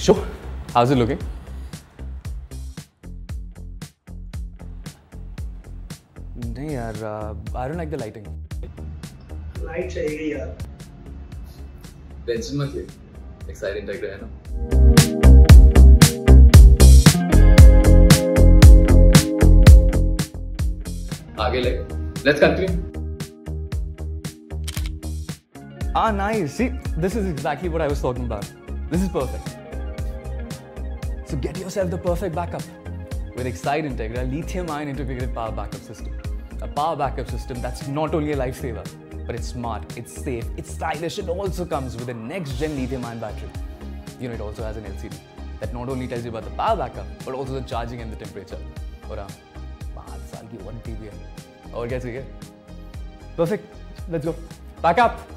Sure. How's it looking? नहीं यार, I don't like the lighting. Light चाहिए यार. टेंशन मत ले, Exide Integra है ना. आगे ले. Let's continue. Ah, nice. See, this is exactly what I was talking about. This is perfect. So get yourself the perfect backup with Exide Integra lithium-ion integrated power backup system. A power backup system that's not only a lifesaver, but it's smart, it's safe, it's stylish. It also comes with a next-gen lithium-ion battery. You know, it also has an LCD that not only tells you about the power backup, but also the charging and the temperature. और हाँ, 5 साल की warranty भी है. और क्या चाहिए? Perfect. Let's go. Back up.